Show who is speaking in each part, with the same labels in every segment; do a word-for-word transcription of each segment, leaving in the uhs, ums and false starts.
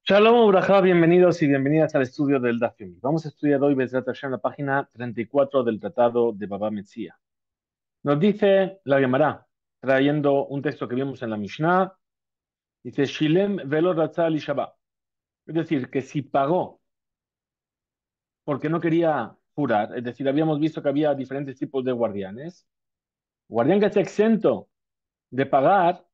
Speaker 1: Shalom Ubrajá, bienvenidos y bienvenidas al estudio del Daf Yomi. Vamos a estudiar hoy Bezrat Hashem, la página treinta y cuatro del Tratado de Baba Metzia. Nos dice la Gemara, trayendo un texto que vimos en la Mishnah, dice Shilem velo ratzah li Shabbat. Es decir, que si pagó porque no quería jurar, es decir, habíamos visto que había diferentes tipos de guardianes, guardián que está exento de pagar,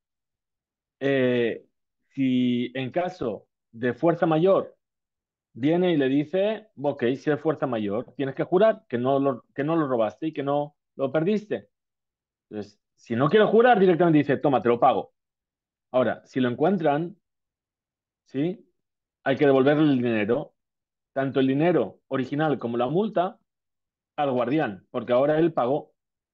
Speaker 1: eh, si en caso de fuerza mayor viene y le dice, ok, si es fuerza mayor, tienes que jurar que no lo, que no lo robaste y que no lo perdiste. Entonces, si no quiere jurar, directamente dice, toma, te lo pago. Ahora, si lo encuentran, ¿sí? Hay que devolverle el dinero, tanto el dinero original como la multa, al guardián, porque ahora él pagó.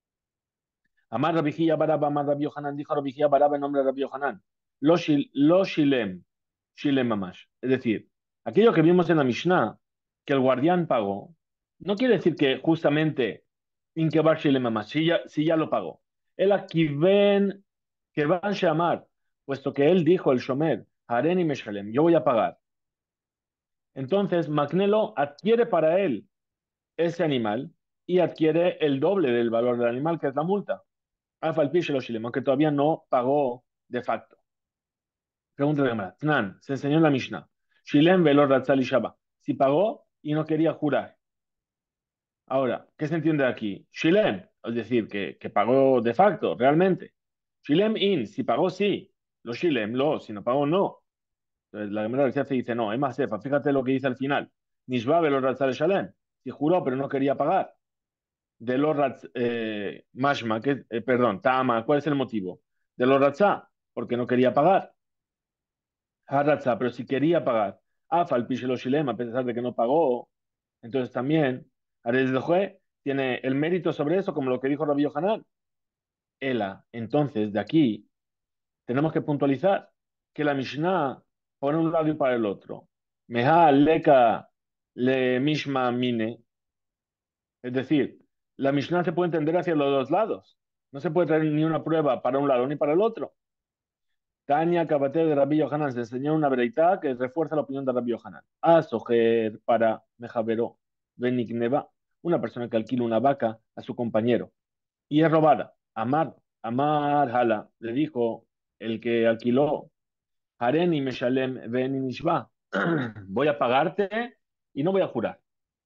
Speaker 1: Amar Rabijía Baraba, Amar Rabbi Yohanan, dijo Rabijía Baraba en nombre de Rabbi Yohanan. Lo, shil, lo shilem, shilem mamash. Es decir, aquello que vimos en la Mishnah, que el guardián pagó, no quiere decir que justamente Inkebar shilem mamash, si ya, si ya lo pagó. El aquí ven que van a llamar, puesto que él dijo, el Shomer, Haren y Meshalem, yo voy a pagar. Entonces, Macnelo adquiere para él ese animal y adquiere el doble del valor del animal, que es la multa. Alfa al piso los Shilem, aunque todavía no pagó de facto. Pregunta de Gemara. Tnan, se enseñó en la Mishnah. Shilem velor ratzal y Shaba. Si pagó y no quería jurar. Ahora, ¿qué se entiende aquí? Shilem, es decir, que, que pagó de facto, realmente. Shilem in, si pagó sí. Lo Shilem, lo, si no pagó no. Entonces, la Gemara del Jefe dice no, es más cefa. Fíjate lo que dice al final. Nishba velor ratzal y Shalem. Si juró pero no quería pagar. De los Ratz, eh, Mashma, que, eh, perdón, Tama, ¿cuál es el motivo? De los Ratzá, porque no quería pagar. Haratza, pero si quería pagar. Afal Pishelo Shilem, a pesar de que no pagó, entonces también Ares de Jue tiene el mérito sobre eso, como lo que dijo Rabbi Yohanan. Ela, entonces, de aquí tenemos que puntualizar que la Mishnah pone un lado y para el otro. Meha leka le mishma mine. Es decir, la Mishnah se puede entender hacia los dos lados. No se puede traer ni una prueba para un lado ni para el otro. Tania Cabate de Rabbi Yohanan se enseñó una breitá que refuerza la opinión de Rabbi Yohanan. A Sojer para Mejavero Benikneva, una persona que alquila una vaca a su compañero y es robada. Amar, Amar Hala, le dijo el que alquiló, Hareni Meshalem Beninishba, voy a pagarte y no voy a jurar.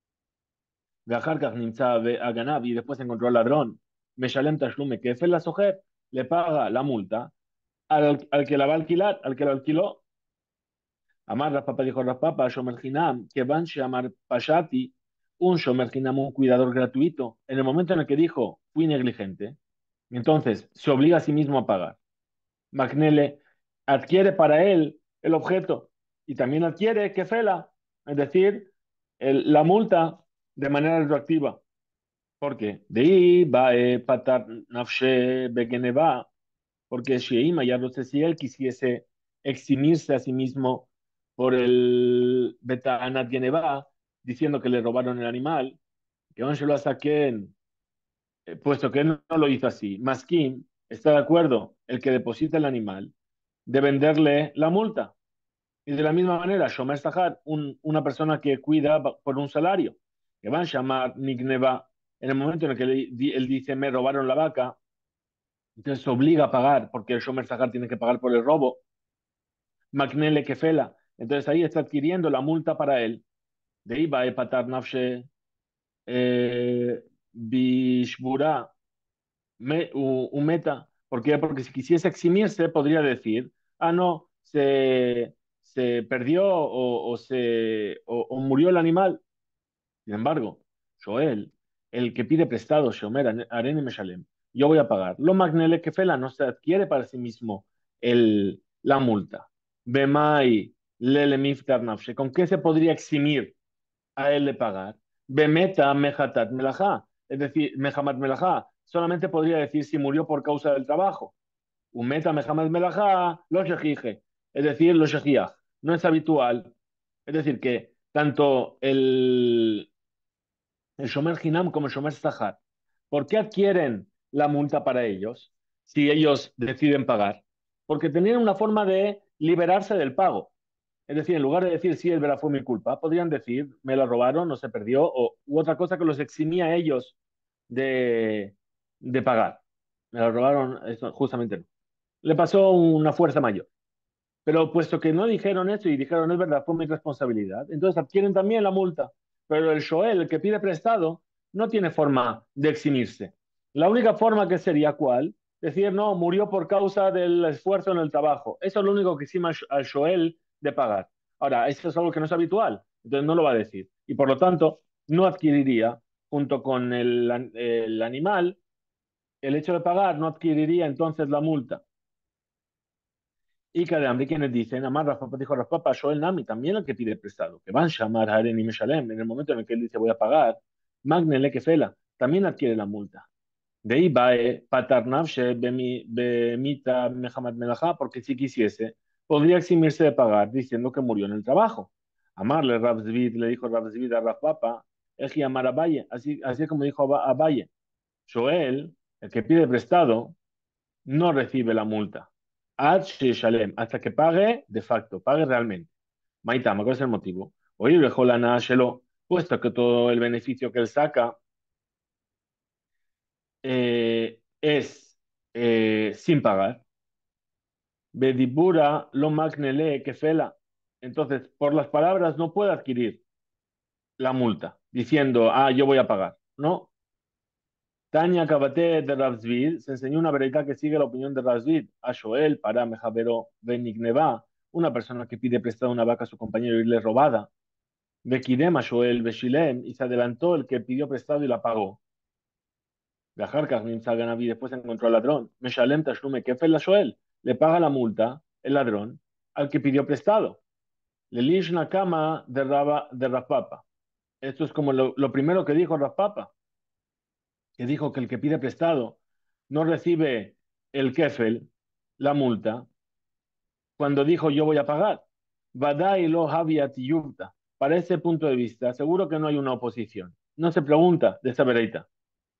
Speaker 1: Gajarkaj Nimtza a Ganab y después encontró al ladrón. Meshalem Tashlume, que fue la Sojer, le paga la multa al, al que la va a alquilar, al que lo alquiló. Amar Raspapa dijo Raspapa, Shomer Hinam, que van Amar Pashati, un Shomer Hinam, un cuidador gratuito. En el momento en el que dijo, fui negligente, entonces se obliga a sí mismo a pagar. Magnele adquiere para él el objeto y también adquiere Kefela, es decir, el- la multa de manera retroactiva. Porque de ahí va a patar nafshe begeneva, porque Sheima ya no sé si él quisiese eximirse a sí mismo por el Betanat Geneva, diciendo que le robaron el animal, que aún se lo saquen, eh, puesto que él no lo hizo así. Maskin está de acuerdo, el que deposita el animal, de venderle la multa. Y de la misma manera, Shomer Sahar, un, una persona que cuida por un salario, que van a llamar Nigneva, en el momento en el que le- él dice, me robaron la vaca, entonces se obliga a pagar, porque el Shomer Sahar tiene que pagar por el robo. Macnele Kefela. Entonces ahí está adquiriendo la multa para él. De ahí va a epatar nafshe eh, bishbura me, u, u meta. ¿Por qué? Porque si quisiese eximirse, podría decir, ah, no, se, se perdió o, o se, o, o murió el animal. Sin embargo, Joel, el que pide prestado, Shomer, Aren y Meshalem, yo voy a pagar. Lo Magnele Kefela no se adquiere para sí mismo el, la multa. Bemai Lele Miftar Nafshe, ¿con qué se podría eximir a él de pagar? Bemeta Mehatat Melajá, es decir, Mehamat Melajá, solamente podría decir si murió por causa del trabajo. Umeta Mehamat Melajá, lo shejije, es decir, lo shejiach. No es habitual. Es decir, que tanto el, el Shomer Hinam como el Shomer Zahar. ¿Por qué adquieren la multa para ellos si ellos deciden pagar? Porque tenían una forma de liberarse del pago. Es decir, en lugar de decir sí, el verdad fue mi culpa, podrían decir me la robaron, no se perdió, o u otra cosa que los eximía a ellos de, de pagar. Me la robaron, eso justamente no. Le pasó una fuerza mayor. Pero puesto que no dijeron eso y dijeron es verdad, fue mi responsabilidad, entonces adquieren también la multa. Pero el Shoel, el que pide prestado, no tiene forma de eximirse. La única forma que sería cuál, decir, no, murió por causa del esfuerzo en el trabajo. Eso es lo único que exime al Shoel de pagar. Ahora, eso es algo que no es habitual, entonces no lo va a decir. Y por lo tanto, no adquiriría, junto con el, el animal, el hecho de pagar, no adquiriría entonces la multa. Y que de hambre quienes dicen, Amar Rafa dijo Rafa, pasó el Nami, también el que pide prestado, que van a llamar a Aren y Meshalem, en el momento en el que él dice voy a pagar, Magnele que fela, también adquiere la multa. De ahí va eh, Patar Nafshe Bemi- Bemita Mehamad Melajá, porque si quisiese, podría eximirse de pagar diciendo que murió en el trabajo. Amarle Rav Zvid, le dijo Rav Zvid a Rav Papa, Eji Amar Abaye, así, así como dijo Aba- Abaye. Joel, el que pide prestado, no recibe la multa. Ad Shalem, hasta que pague de facto, pague realmente. Maitama, ¿cuál es el motivo? Oye, Beholana Shelo, puesto que todo el beneficio que él saca eh, es eh, sin pagar. Bedibura lo magnele kefela. Entonces, por las palabras no puede adquirir la multa, diciendo, ah, yo voy a pagar. No, Tania Kabate de Ravzvid se enseñó una veredad que sigue la opinión de Ravzvid. A Shoel, para Mejavero Benigneva, una persona que pide prestada una vaca a su compañero y le robada. Bekidem a Shoel Beshilem, y se adelantó el que pidió prestado y la pagó. Gajarkar Nimsa Ganavi después encontró al ladrón. Meshalem Tashlume Kefel la Shoel, le paga la multa, el ladrón, al que pidió prestado. Le Lishna Kama de, Raba, de Rafpapa. Esto es como lo, lo primero que dijo Rafpapa, que dijo que el que pide prestado no recibe el kefel, la multa, cuando dijo yo voy a pagar. Vadai lo habiat yuvta. Para ese punto de vista, seguro que no hay una oposición. No se pregunta de esa vereita.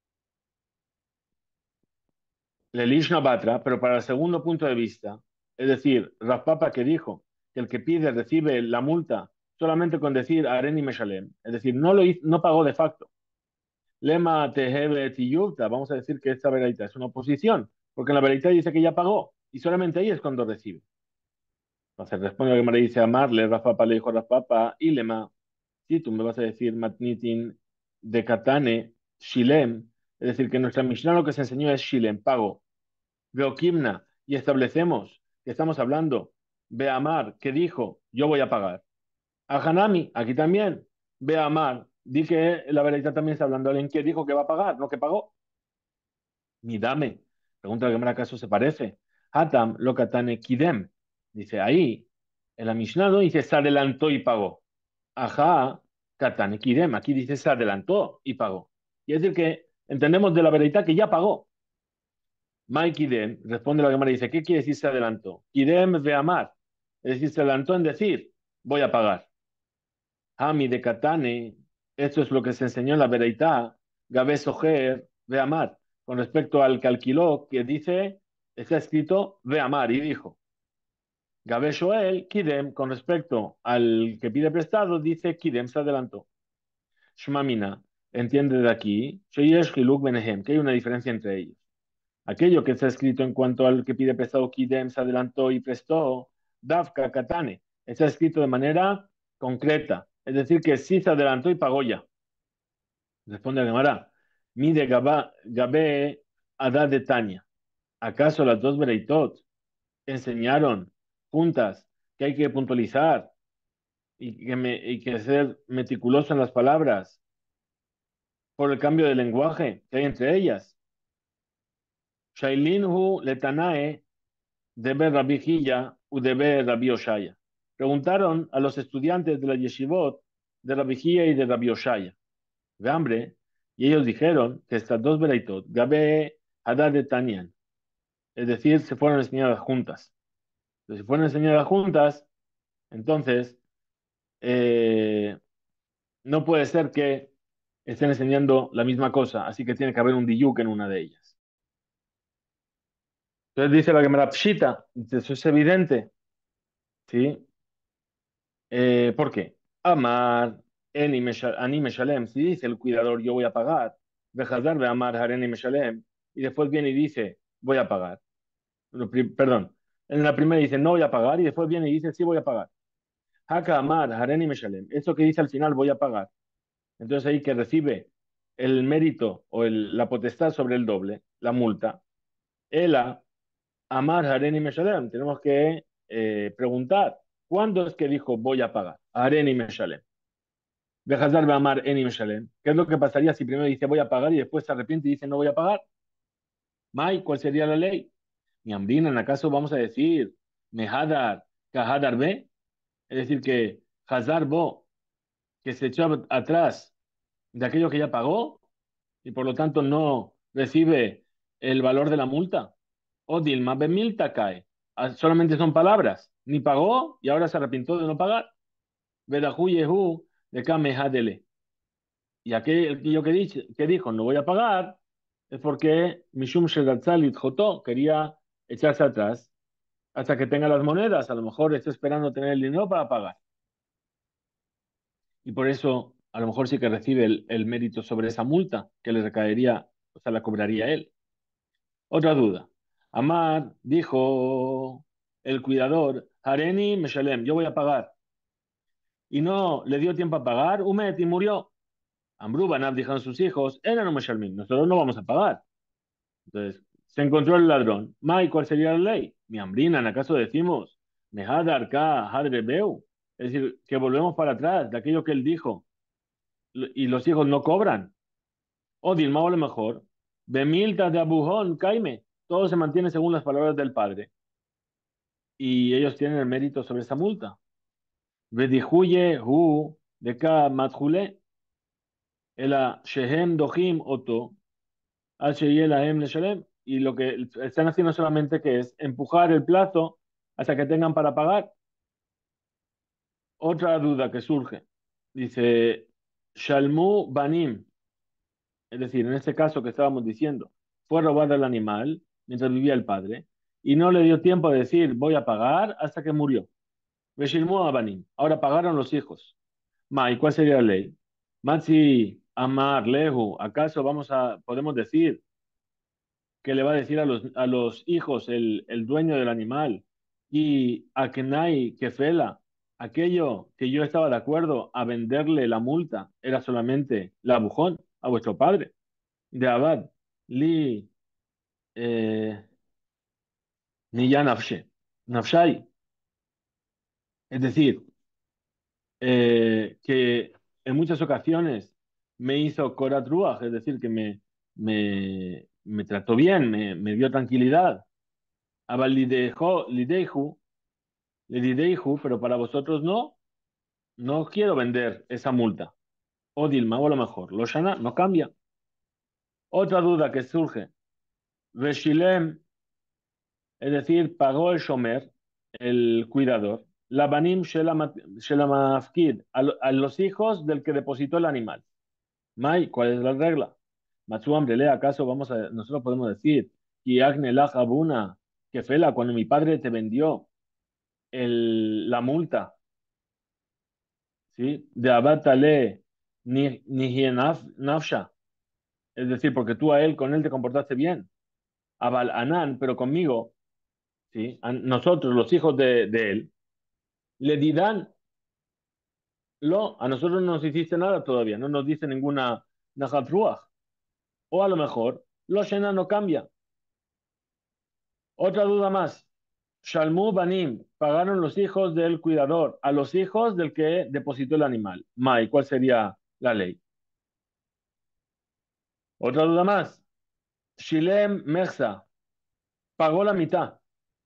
Speaker 1: Le lishna batra, pero para el segundo punto de vista, es decir, Raspapa que dijo que el que pide recibe la multa solamente con decir Areni Meshalem, es decir, no, lo hizo, no pagó de facto. Lema Tehebe Tiyuvta, vamos a decir que esta veredita es una oposición, porque en la veredita dice que ya pagó, y solamente ahí es cuando recibe. Entonces responde que me dice Amarle, Rafapa le dijo Rafapa, y Lema, si tú me vas a decir Matnitin de Katane, Shilem, es decir, que nuestra Mishnah lo que se enseñó es Shilem, pago. Veokimna, y establecemos que estamos hablando, Beamar, que dijo, yo voy a pagar. A Hanami, aquí también, Beamar, di que la veredita también está hablando de alguien que dijo que va a pagar, no que pagó. Ni dame. Pregunta que Gemara, ¿acaso se parece? Hatam lo katane kidem. Dice ahí, en la Mishnah no dice se adelantó y pagó. Ajá, katane kidem. Aquí dice se adelantó y pagó. Y es decir que entendemos de la veredad que ya pagó. Mai kidem, responde la Gemara, dice, ¿qué quiere decir se adelantó? Kidem ve amar. Es decir, se adelantó en decir, voy a pagar. Hami de katane, esto es lo que se enseñó en la veredad. Gabe soher ve amar con respecto al que alquiló, que dice, está escrito, ve amar, y dijo. Gabe Shoel, Kidem, con respecto al que pide prestado, dice, Kidem se adelantó. Shmamina, entiende de aquí, Sheyesh Hiluk Benehem, que hay una diferencia entre ellos. Aquello que está escrito en cuanto al que pide prestado, Kidem se adelantó y prestó, Dafka Katane, está escrito de manera concreta, es decir, que sí se adelantó y pagó ya. Responde Gemara, mide Gabe Adad de Tania. ¿Acaso las dos Bereitot enseñaron juntas que hay que puntualizar y que, me, y que ser meticuloso en las palabras por el cambio de lenguaje que hay entre ellas? Shailinhu letanae debe Rabbi Hilla u debe Rabbi Oshaya. Preguntaron a los estudiantes de la yeshivot de Rabbi Hilla y de Rabbi Oshaya. De hambre, y ellos dijeron que estas dos Bereitot, Gabe Hadad de Tanian, es decir, se fueron enseñadas juntas. Entonces, si fueron enseñadas juntas, entonces eh, no puede ser que estén enseñando la misma cosa, así que tiene que haber un diyuk en una de ellas. Entonces dice la Gemara Pshita, dice, eso es evidente, ¿sí? Eh, ¿por qué? Amar, eni mesha- ani meshalem, si dice el cuidador yo voy a pagar, Behazar de amar hareni meshalem, y después viene y dice voy a pagar. No, pri- perdón, en la primera dice no voy a pagar y después viene y dice sí voy a pagar. Haka amar hareni meshalem, eso que dice al final voy a pagar. Entonces ahí que recibe el mérito o el- la potestad sobre el doble, la multa. Ela amar hareni meshalem, tenemos que eh, preguntar, ¿cuándo es que dijo voy a pagar? Hareni meshalem. Behazar de amar eni meshalem. ¿Qué es lo que pasaría si primero dice voy a pagar y después se arrepiente y dice no voy a pagar? Mai, ¿cuál sería la ley? Mi ambrina, ¿en acaso vamos a decir mehadar kahadar be? Es decir, que Hazar bo, que se echó atrás de aquello que ya pagó y por lo tanto no recibe el valor de la multa. O Dilma Bemilta cae. Ah, solamente son palabras. Ni pagó y ahora se arrepintió de no pagar. Vedahu Yehu de Kamehadele. Y aquello que, dice, que dijo, no voy a pagar, es porque Mishum Shedatzal Jotó quería echarse atrás hasta que tenga las monedas. A lo mejor está esperando tener el dinero para pagar. Y por eso, a lo mejor sí que recibe el, el mérito sobre esa multa que le recaería, o sea, la cobraría él. Otra duda. Amar dijo el cuidador, Hareni Meshalem, yo voy a pagar. Y no le dio tiempo a pagar, Umet y murió. Ambrú, Banab dijeron sus hijos, eran Meshalmin, nosotros no vamos a pagar. Entonces, se encontró el ladrón. Mai, ¿cuál sería la ley? Mi hambrina, ¿en acaso decimos? Mehadar ka hadrebeu. Es decir, que volvemos para atrás de aquello que él dijo y los hijos no cobran. O Dilma, o a lo mejor, Bemilta de Abujón, Caime. Todo se mantiene según las palabras del padre. Y ellos tienen el mérito sobre esa multa. Vedihuye hu de ka matjule, ela shehem dohim oto, H y L M Leshalem, y lo que están haciendo solamente que es empujar el plazo hasta que tengan para pagar. Otra duda que surge, dice, Shalmu Banim, es decir, en este caso que estábamos diciendo, fue robado el animal mientras vivía el padre y no le dio tiempo a decir voy a pagar hasta que murió. Veshilmu Banim, ahora pagaron los hijos. Ma, ¿y cuál sería la ley? Matzi Amar Lehu, ¿acaso vamos a, podemos decir que le va a decir a los, a los hijos el, el dueño del animal y a Kenai Kefela, aquello que yo estaba de acuerdo a venderle la multa era solamente la bujón a vuestro padre? De Abad, Li, eh, ni ya Nafshe, Nafshai, es decir, eh, que en muchas ocasiones me hizo Korat Ruach, es decir, que me, me, me trató bien, me, me dio tranquilidad. Abal Lidejo, Lideju, le diré, hijo, pero para vosotros no, no quiero vender esa multa. O Dilma, o a lo mejor, lo Shana no cambia. Otra duda que surge, Reshilem, es decir, pagó el Shomer, el cuidador, la Banim Shelamafkid, a, lo- a los hijos del que depositó el animal. Mai, ¿cuál es la regla? Matsu Ambrele, ¿acaso vamos a, nosotros podemos decir, y Agne la Jabuna, que fela, cuando mi padre te vendió el, la multa, ¿sí? De abatale ni, ni nafsha, es decir, porque tú a él, con él te comportaste bien. Abal Anán, pero conmigo, ¿sí? A nosotros, los hijos de, de él, le dirán, lo, a nosotros no nos hiciste nada todavía, no nos dice ninguna Najat Ruach. O a lo mejor, lo Shena no cambia. Otra duda más. Shalmu Banim, pagaron los hijos del cuidador a los hijos del que depositó el animal. Mai, ¿cuál sería la ley? Otra duda más. Shilem Mechsa, pagó la mitad.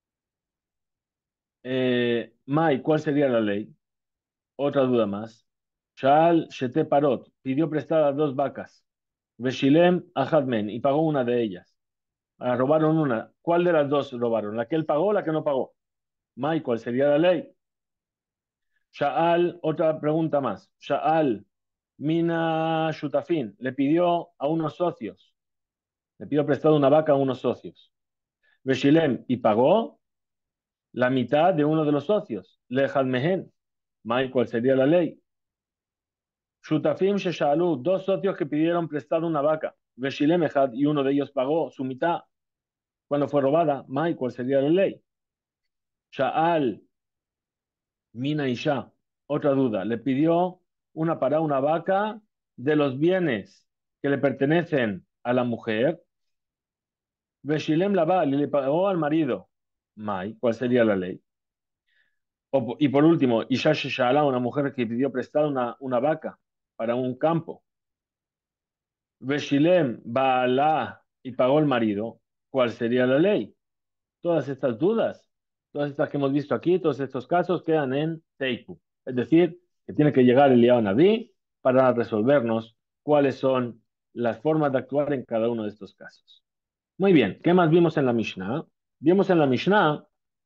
Speaker 1: Eh, Mai, ¿cuál sería la ley? Otra duda más. Shal Shete Parot, pidió prestadas dos vacas. Veshilem Ahadmen, y pagó una de ellas. Ah, robaron una. ¿Cuál de las dos robaron? ¿La que él pagó o la que no pagó? Mai, ¿cuál sería la ley? Sha'al, otra pregunta más. Sha'al, Mina Shutafin, le pidió a unos socios. Le pidió prestado una vaca a unos socios. Veshilem, y pagó la mitad de uno de los socios. Lejad Mehen. Mai, ¿cuál sería la ley? Shutafim Sheshalu, dos socios que pidieron prestado una vaca. Veshilem Echad, y uno de ellos pagó su mitad cuando fue robada. Mai, ¿cuál sería la ley? Sha'al, Mina Isha, otra duda, le pidió una para una vaca de los bienes que le pertenecen a la mujer. Veshilem Labal, y le pagó al marido. Mai, ¿cuál sería la ley? O- y por último, Isha Sheshala, una mujer que pidió prestada una, una vaca para un campo. Veshilem Baalá, y pagó el marido. ¿Cuál sería la ley? Todas estas dudas, todas estas que hemos visto aquí, todos estos casos quedan en Teiku. Es decir, que tiene que llegar el Naví para resolvernos cuáles son las formas de actuar en cada uno de estos casos. Muy bien, ¿qué más vimos en la Mishnah? Vimos en la Mishnah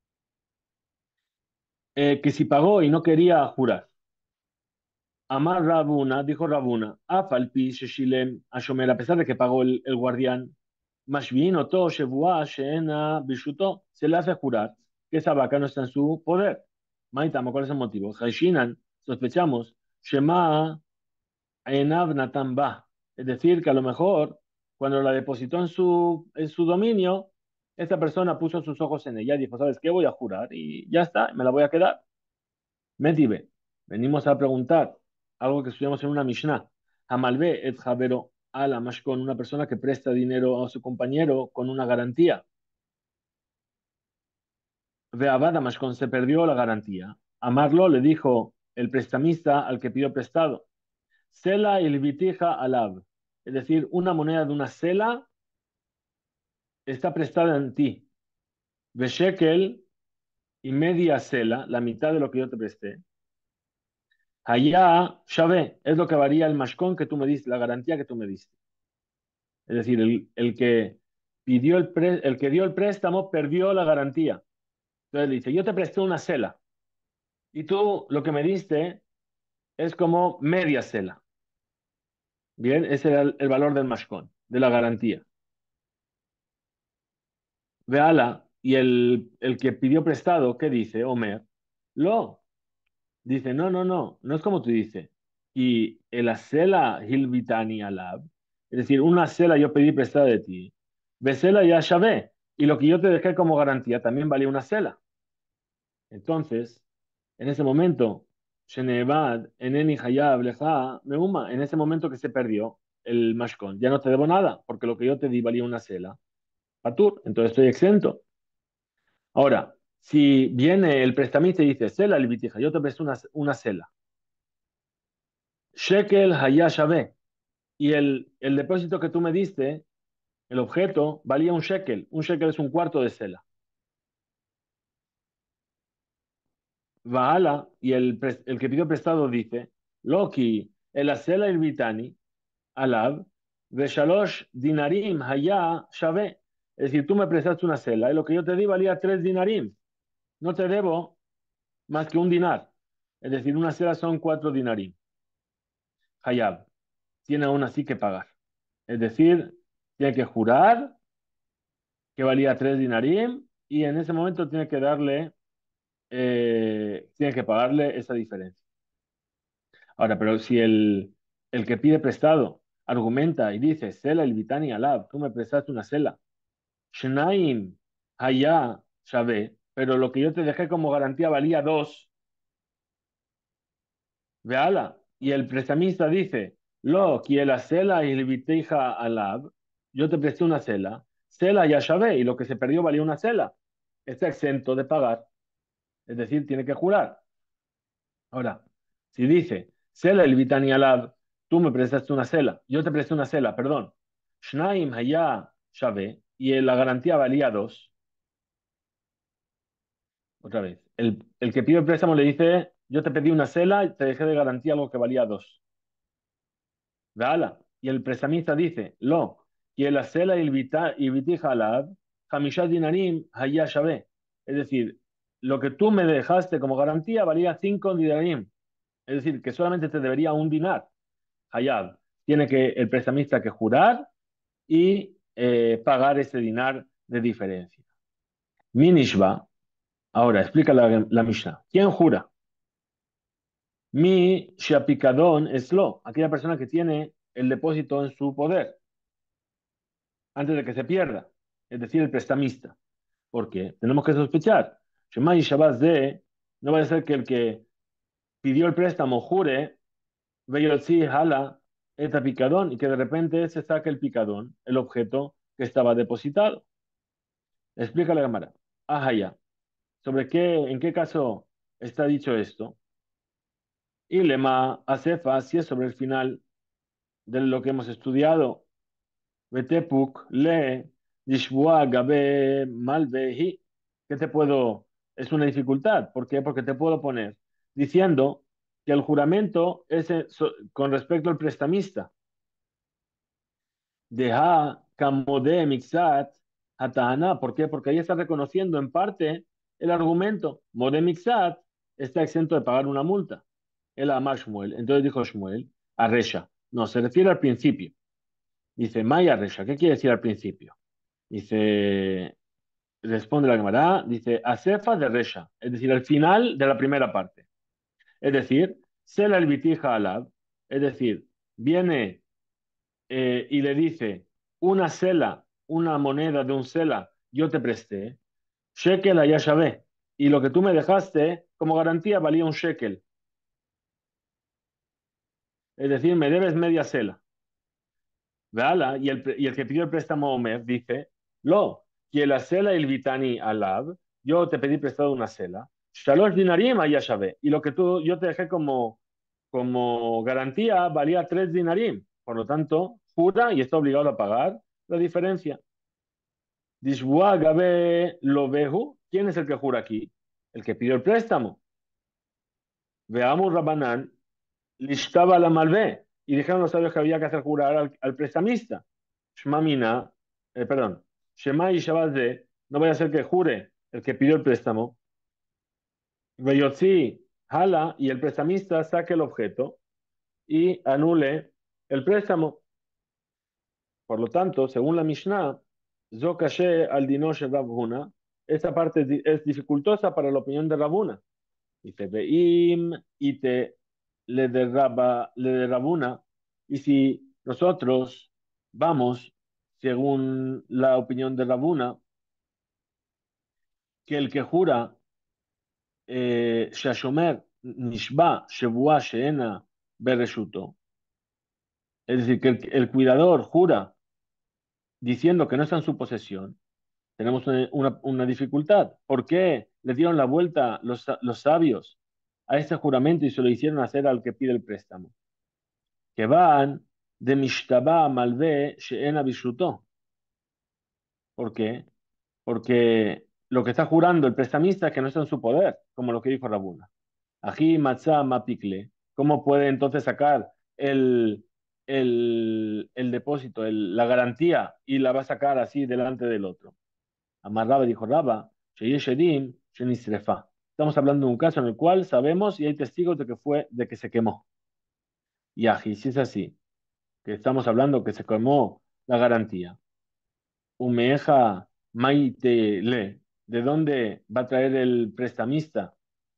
Speaker 1: eh, que si pagó y no quería jurar. Amar Rabuna, dijo Rabuna, Afalpi Sheshilem Ashomer, a pesar de que pagó el, el guardián, Mashvin Oto Shevua Sheena Bishuto, se le hace jurar que esa vaca no está en su poder. Maitama, ¿cuál es el motivo? Haishinan, sospechamos, Shema Enav Natan Ba, es decir, que a lo mejor cuando la depositó en su, en su dominio, esta persona puso sus ojos en ella y dijo, ¿sabes qué? Voy a jurar y ya está, me la voy a quedar. Medibe, venimos a preguntar algo que estudiamos en una Mishnah. Hamalbe et Javero ala con una persona que presta dinero a su compañero con una garantía. Veabada Mashkon se perdió la garantía. Amarlo le dijo el prestamista al que pidió prestado. Sela y vitija alab. Es decir, una moneda de una sela está prestada en ti. Veshekel y media sela, la mitad de lo que yo te presté. Allá, Shave, es lo que varía el mashkon que tú me diste, la garantía que tú me diste. Es decir, el, el que pidió el, pre- el que dio el préstamo perdió la garantía. Entonces le dice, yo te presté una cela y tú lo que me diste es como media cela. Bien, ese era el, el valor del mashkon, de la garantía. Véala, y el, el que pidió prestado, ¿qué dice? Omer, lo, dice, no, no, no, no es como tú dices. Y el acela hilvitani alab, es decir, una cela yo pedí prestada de ti, besela ya shavé, y lo que yo te dejé como garantía también valía una cela. Entonces, en ese momento, Shenevad, Eneni Hayab, Leja, Meuma, en ese momento que se perdió el mashkon, ya no te debo nada, porque lo que yo te di valía una cela. Patur, entonces estoy exento. Ahora, si viene el prestamista y dice, cela el bitija, yo te presto una, una cela. Shekel Hayá Shabé, y el, el depósito que tú me diste, el objeto, valía un shekel. Un shekel es un cuarto de cela. Vahala, y el, pres- el que pidió prestado dice, Loki, el acela el bitani, alab, shalosh dinarim hayá Shabé. Es decir, tú me prestaste una cela y lo que yo te di valía tres dinarim. No te debo más que un dinar. Es decir, una cela son cuatro dinarim. Hayab tiene aún así que pagar. Es decir, tiene que jurar que valía tres dinarim y en ese momento tiene que darle, eh, tiene que pagarle esa diferencia. Ahora, pero si el, el que pide prestado argumenta y dice, Sela el Vitani Alab, tú me prestaste una cela, Shnaim Hayá Shabé, pero lo que yo te dejé como garantía valía dos, Veala, y el prestamista dice, lo, que la cela y el vitija alab, yo te presté una cela, cela ya sabe, y lo que se perdió valía una cela. Está exento de pagar, es decir, tiene que jurar. Ahora, si dice, cela el vitani alab, tú me prestaste una cela, yo te presté una cela, perdón, shnaim haya sabe, y la garantía valía dos, otra vez. El, el que pide el préstamo le dice, yo te pedí una cela y te dejé de garantía algo que valía dos. Veala. Y el prestamista dice, lo, y el acela y el vita- y vitija alab, hamishat dinarim hayá shabé. Es decir, lo que tú me dejaste como garantía valía cinco dinarim. Es decir, que solamente te debería un dinar. Hayab. Tiene que el prestamista que jurar y eh, pagar ese dinar de diferencia. Minishba. Ahora, explica la, la Mishnah. ¿Quién jura? Mi Shapikadon es lo, aquella persona que tiene el depósito en su poder antes de que se pierda, es decir, el prestamista. Porque tenemos que sospechar. Shema y Shabbat de, no va a ser que el que pidió el préstamo jure, Veyotzi jala esta picadón y que de repente se saque el picadón, el objeto que estaba depositado. Explica la cámara. Ajá, ya. ¿Sobre qué, en qué caso está dicho esto? Y lema acefa, si es sobre el final de lo que hemos estudiado, Betepuk le dishbua gabe malvehi. ¿Qué te puedo? Es una dificultad. ¿Por qué? Porque te puedo poner diciendo que el juramento es eh, so- con respecto al prestamista. Deja camode mixat hatana. ¿Por qué? Porque ahí está reconociendo en parte el argumento. Mode mixat está exento de pagar una multa. El amar Shmuel. Entonces dijo Shmuel, a Resha. No, se refiere al principio. Dice, Maya Resha. ¿Qué quiere decir al principio? Dice, responde la Gemara, dice, Asefa de Resha. Es decir, al final de la primera parte. Es decir, Sela el bitija alab. Es decir, viene eh, y le dice, una cela, una moneda de un cela, yo te presté, shekel allá shabé, y lo que tú me dejaste como garantía valía un shekel, es decir, me debes media cela. Veala, y el, pre- y el que pidió el préstamo Omer dice, lo, que la cela el vitani alab, yo te pedí prestado una cela, shalosh dinarim allá shabé, y lo que tú, yo te dejé como, como garantía valía tres dinarim, por lo tanto, jura y está obligado a pagar la diferencia. Dishbua Gabe Lobehu, ¿quién es el que jura aquí? El que pidió el préstamo. Veamos Rabanán, listaba la malvé. Y dijeron los sabios que había que hacer jurar al, al prestamista. Shmamina, eh, perdón, Shema y Shabbat de, no vaya a ser que jure el que pidió el préstamo. Veyotzi, jala, y el prestamista saque el objeto y anule el préstamo. Por lo tanto, según la Mishnah, Zokashe al dinoshe Rabhuna, esa parte es, di- es dificultosa para la opinión de Rabuna. Dice, Veim y te le derraba, le derrabuna. Y si nosotros vamos, según la opinión de Rabuna, que el que jura, eh, Shashomer, Nishba, Shebua, Sheena, Bereshuto, es decir, que el, el cuidador jura diciendo que no está en su posesión, tenemos una, una- una dificultad. ¿Por qué le dieron la vuelta los, sa- los sabios a este juramento y se lo hicieron hacer al que pide el préstamo? Que van de Mishtaba Malve Sheena Bishuto. ¿Por qué? Porque lo que está jurando el prestamista es que no está en su poder, como lo que dijo Rabuna. Ají Matzah Mapikle. ¿Cómo puede entonces sacar el, el, el depósito, el- la garantía, y la va a sacar así delante del otro? Amar Raba dijo Raba, Sheyesh Edim, Shenisrefa. Estamos hablando de un caso en el cual sabemos y hay testigos de que fue, de que se quemó. Y ají, si es así, que estamos hablando que se quemó la garantía. Umeja Maite Le, ¿de dónde va a traer el prestamista?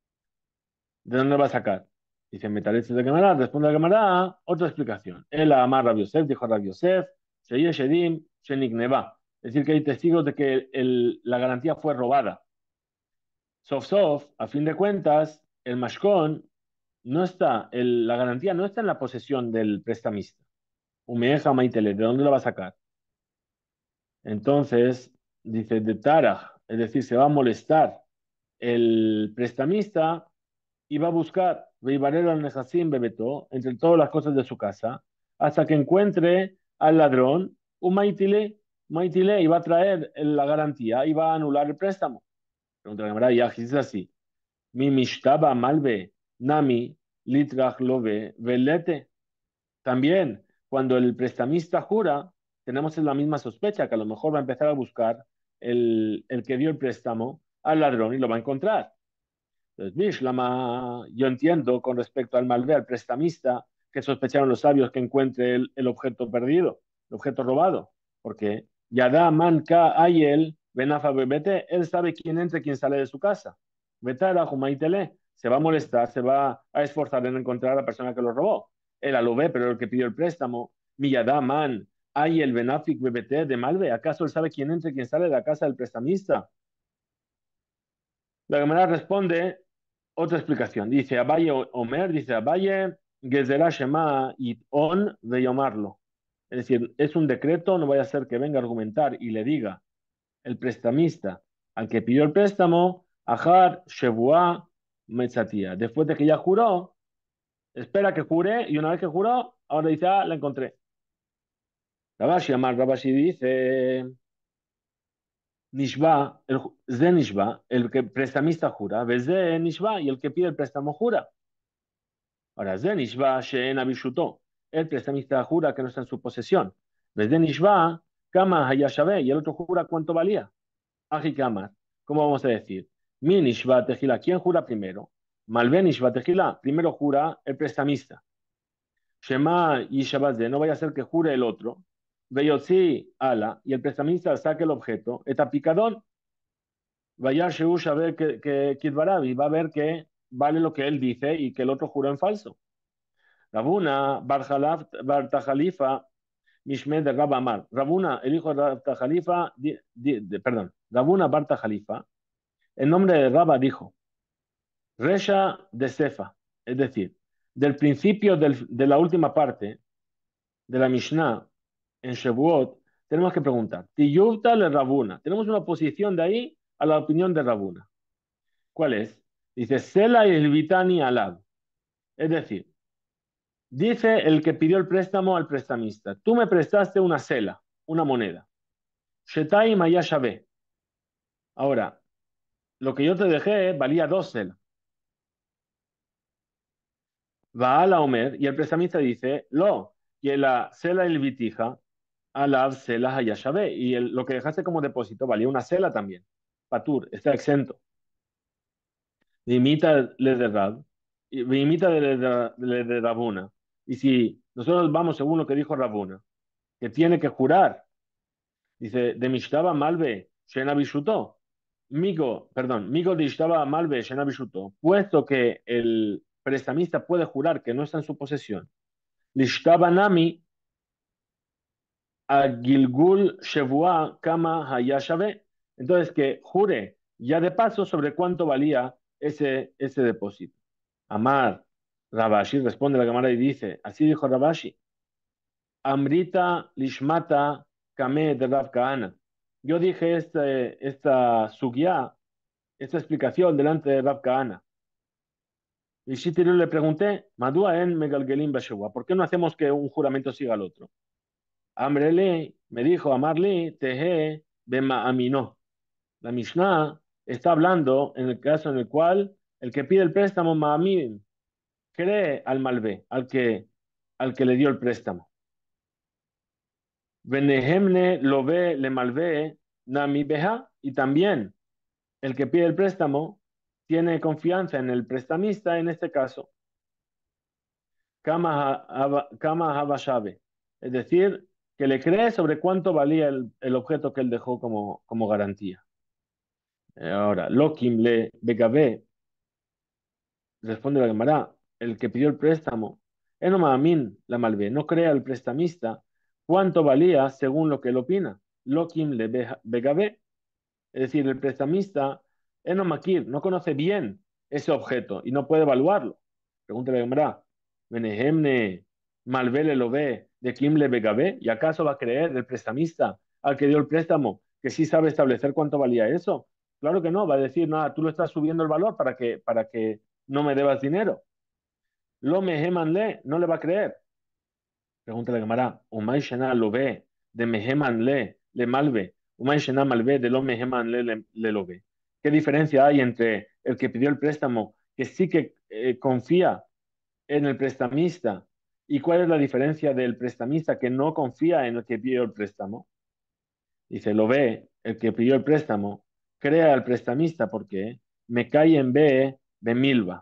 Speaker 1: ¿De dónde va a sacar? Dice Metaletse de Gemara, responde la Gemara, otra explicación. El Amar Rabbi Yosef, dijo Rabbi Yosef, Sheyesh Edim, Shenigneva. Es decir, que hay testigos de que el- la garantía fue robada. Sof Sof, a fin de cuentas, el mashkon no está, el- la garantía no está en la posesión del prestamista. Umeja Maitele, ¿de dónde lo va a sacar? Entonces, dice de Taraj, es decir, se va a molestar el prestamista y va a buscar Veibarero al Nejasim Bebeto entre todas las cosas de su casa hasta que encuentre al ladrón, un Maitile, Maitile, y va a traer la garantía y va a anular el préstamo. Pregunta la Gemara, ya, si es así. Mi mishtaba malve, nami, litrach love, velete. También, cuando el prestamista jura, tenemos la misma sospecha, que a lo mejor va a empezar a buscar el, el que dio el préstamo al ladrón y lo va a encontrar. Entonces, Bishlama, yo entiendo con respecto al malve, al prestamista, que sospecharon los sabios que encuentre el, el objeto perdido, el objeto robado, porque Yada Manka Ayel Benafa Bebete, él sabe quién entra y quién sale de su casa. Betara Humaitele, se va a molestar, se va a esforzar en encontrar a la persona que lo robó. Él lo ve, pero el que pidió el préstamo, Miyadá man, hay el Benafik B B T de Malve, ¿acaso él sabe quién entra y quién sale de la casa del prestamista? La Gemara responde otra explicación. Dice Abaye Omer, dice Abaye, Gezerá Shema y on de llamarlo. Es decir, es un decreto, no vaya a ser que venga a argumentar y le diga el prestamista al que pidió el préstamo, Ajar Shebuá Metzatía. Después de que ya juró, espera que jure y una vez que juró, ahora dice, ah, la encontré. Rabashi Amar, Rabashi dice, Nishba, el, Ze Nishba, el que prestamista jura, Ze Nishba, y el que pide el préstamo jura. Ahora, Ze Nishba, Sheen Abishuto, el prestamista jura que no está en su posesión. Ze Nishba, Kama Hayashabe, y el otro jura cuánto valía. Ajikamar, ¿cómo vamos a decir? Mi Nishba Tejila, ¿quién jura primero? Malben Nishba Tejila, primero jura el prestamista. Shema y Shabazé, no vaya a ser que jure el otro. Veyotzi ala, y el prestamista saque el objeto, eta picadón, vaya Sheu Shaber que, que Kidbarabi, va a ver que vale lo que él dice y que el otro juró en falso. Rabuna, Bar Tajalifa, Mishmed de Rabamar. Rabuna, el hijo de Bar Tajalifa, perdón, Rabuna Bar Tajalifa, en nombre de Rabba dijo, Resha de Sefa, es decir, del principio del, de la última parte de la Mishnah en Shevuot, tenemos que preguntar, Tiyuvta le Rabuna, tenemos una posición de ahí a la opinión de Rabuna. ¿Cuál es? Dice, Sela y el Vitani alab, es decir, dice el que pidió el préstamo al prestamista, tú me prestaste una sela, una moneda, Shetai Mayashabe. Ahora, lo que yo te dejé valía dos selas. Va a la Omer y el prestamista dice, lo, que la cela el vitija, a la cela hayashabe. Y el, lo que dejaste como depósito valía una cela también. Patur, está exento. Imita le de Rab, imita le de, le de Rabuna. Y si nosotros vamos según lo que dijo Rabuna, que tiene que jurar, dice, de Mishtaba Malve, Shena Bishuto, Migo, perdón, Migo de Ishtaba Malve, Shena Bishuto, puesto que el prestamista puede jurar que no está en su posesión. Lishtabanami a Gilgul Shevua Kama Hayashabe. Entonces, que jure ya de paso sobre cuánto valía ese, ese depósito. Amar, Rabashi, responde la cámara y dice, así dijo Rabashi, Amrita Lishmata Kame de Rav Kahana. Yo dije este, esta sugya, esta explicación delante de Rav Kahana. Y Shitiru le pregunté, Madua en Megalgelim Bashua, ¿por qué no hacemos que un juramento siga al otro? Amrele me dijo, Amarli, Tehe, Bema Aminó. La Mishnah está hablando en el caso en el cual el que pide el préstamo, Ma'amin, cree al Malvé, al que, al que le dio el préstamo. Benehemne lo ve, le Malvé, Nami Beha, y también el que pide el préstamo tiene confianza en el prestamista, en este caso, Kama Habashabe, es decir, que le cree sobre cuánto valía el, el objeto que él dejó como, como garantía. Ahora, Lokim le Begabe, responde la Gemara, el que pidió el préstamo, Enomamin la malve, no crea al prestamista cuánto valía según lo que él opina. Lokim le Begabe, es decir, el prestamista, Enomakir, no conoce bien ese objeto y no puede evaluarlo. Pregúntale a Gemara, Benehemne Malvele lo ve de Kim le Begabe, ¿y acaso va a creer el prestamista al que dio el préstamo que sí sabe establecer cuánto valía eso? Claro que no, va a decir, nada, tú lo estás subiendo el valor para que, para que no me debas dinero. Lo mehemanle, no le va a creer. Pregúntale a Gemara, Umay Shena lo ve de mehemanle, le malve, Umay Shena malve de lo mehemanle le, le lo ve. ¿Qué diferencia hay entre el que pidió el préstamo, que sí que eh, confía en el prestamista, y cuál es la diferencia del prestamista que no confía en el que pidió el préstamo? Dice, lo ve, el que pidió el préstamo, crea al prestamista porque me cae en B de Milva.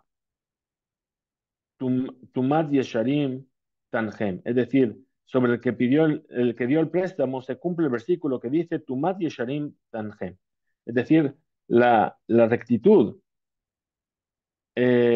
Speaker 1: Tumat Yesharim Tanhem. Es decir, sobre el que pidió el, el que dio el préstamo se cumple el versículo que dice Tumat Yesharim Tanhem. Es decir, la, la rectitud, eh,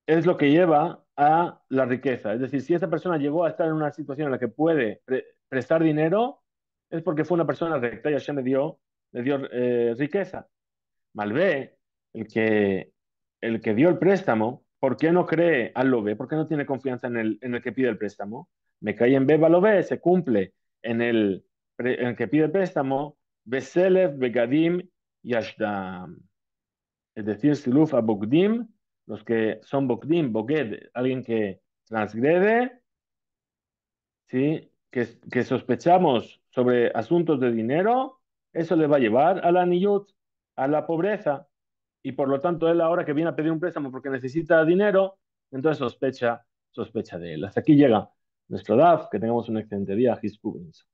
Speaker 1: es lo que lleva a la riqueza. Es decir, si esa persona llegó a estar en una situación en la que puede pre- prestar dinero, es porque fue una persona recta y Hashem le dio, le dio eh, riqueza. Malvé, el que, el que dio el préstamo, ¿por qué no cree al lo ve? ¿Por qué no tiene confianza en el, en el que pide el préstamo? Me cae en Beba lo ve, se cumple en el, pre- en el que pide el préstamo, Beselev, Begadim y Ashdam. Es decir, Siluf a Bogdim, los que son Bogdim, Boged, alguien que transgrede, ¿sí? Que, que sospechamos sobre asuntos de dinero, eso le va a llevar a la niyut, a la pobreza. Y por lo tanto, él ahora que viene a pedir un préstamo porque necesita dinero, entonces sospecha, sospecha de él. Hasta aquí llega nuestro D A F. Que tengamos un excelente día. His